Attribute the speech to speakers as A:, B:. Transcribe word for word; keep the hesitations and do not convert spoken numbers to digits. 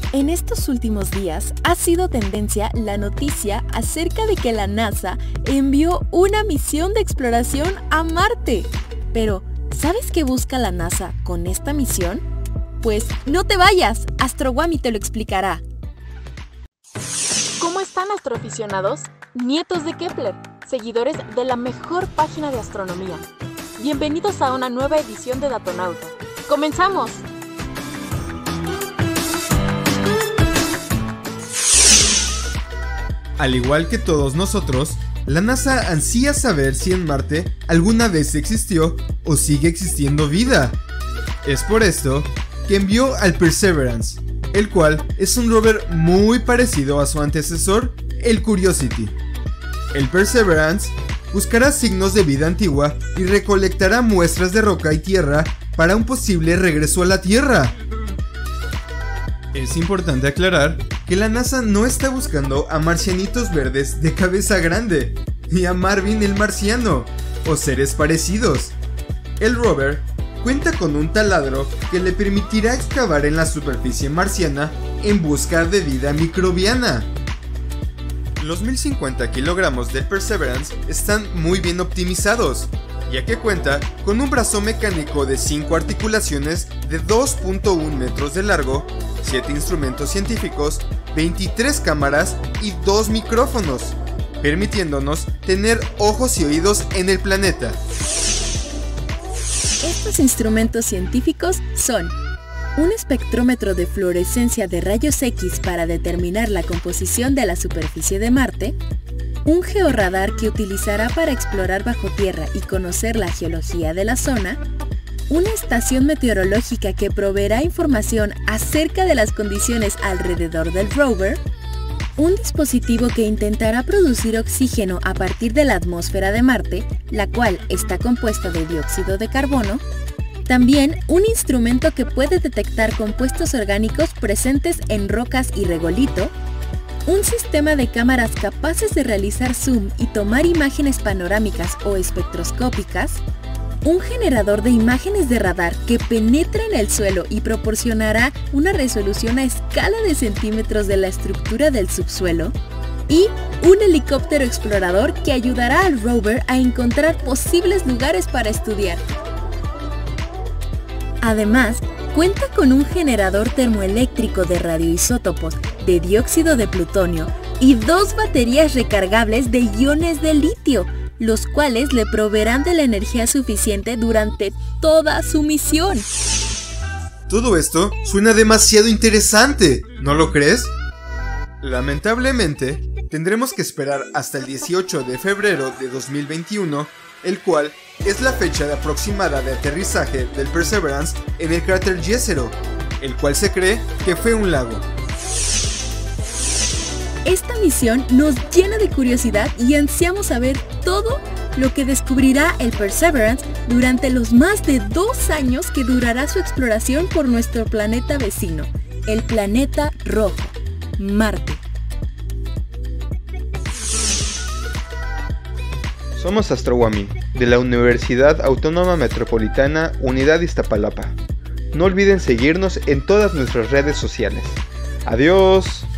A: En estos últimos días ha sido tendencia la noticia acerca de que la NASA envió una misión de exploración a Marte. Pero, ¿sabes qué busca la NASA con esta misión? Pues no te vayas, AstroWami te lo explicará. ¿Cómo están, astroaficionados? Nietos de Kepler, seguidores de la mejor página de astronomía. Bienvenidos a una nueva edición de Datonauta. ¡Comenzamos!
B: Al igual que todos nosotros, la NASA ansía saber si en Marte alguna vez existió o sigue existiendo vida. Es por esto que envió al Perseverance, el cual es un rover muy parecido a su antecesor, el Curiosity. El Perseverance buscará signos de vida antigua y recolectará muestras de roca y tierra para un posible regreso a la Tierra. Es importante aclarar que la NASA no está buscando a marcianitos verdes de cabeza grande, ni a Marvin el marciano, o seres parecidos. El rover cuenta con un taladro que le permitirá excavar en la superficie marciana en busca de vida microbiana. Los mil cincuenta kilogramos del Perseverance están muy bien optimizados, ya que cuenta con un brazo mecánico de cinco articulaciones de dos punto uno metros de largo, siete instrumentos científicos, veintitrés cámaras y dos micrófonos, permitiéndonos tener ojos y oídos en el planeta.
A: Estos instrumentos científicos son un espectrómetro de fluorescencia de rayos X para determinar la composición de la superficie de Marte, un georradar que utilizará para explorar bajo tierra y conocer la geología de la zona, una estación meteorológica que proveerá información acerca de las condiciones alrededor del rover, un dispositivo que intentará producir oxígeno a partir de la atmósfera de Marte, la cual está compuesta de dióxido de carbono, también un instrumento que puede detectar compuestos orgánicos presentes en rocas y regolito, un sistema de cámaras capaces de realizar zoom y tomar imágenes panorámicas o espectroscópicas, un generador de imágenes de radar que penetra en el suelo y proporcionará una resolución a escala de centímetros de la estructura del subsuelo, y un helicóptero explorador que ayudará al rover a encontrar posibles lugares para estudiar. Además, cuenta con un generador termoeléctrico de radioisótopos de dióxido de plutonio y dos baterías recargables de iones de litio, los cuales le proveerán de la energía suficiente durante toda su misión.
B: Todo esto suena demasiado interesante, ¿no lo crees? Lamentablemente, tendremos que esperar hasta el dieciocho de febrero de dos mil veintiuno, el cual es la fecha de aproximada de aterrizaje del Perseverance en el cráter Jezero, el cual se cree que fue un lago.
A: Esta misión nos llena de curiosidad y ansiamos saber todo lo que descubrirá el Perseverance durante los más de dos años que durará su exploración por nuestro planeta vecino, el planeta rojo, Marte.
C: Somos AstroWami, de la Universidad Autónoma Metropolitana Unidad Iztapalapa. No olviden seguirnos en todas nuestras redes sociales. ¡Adiós!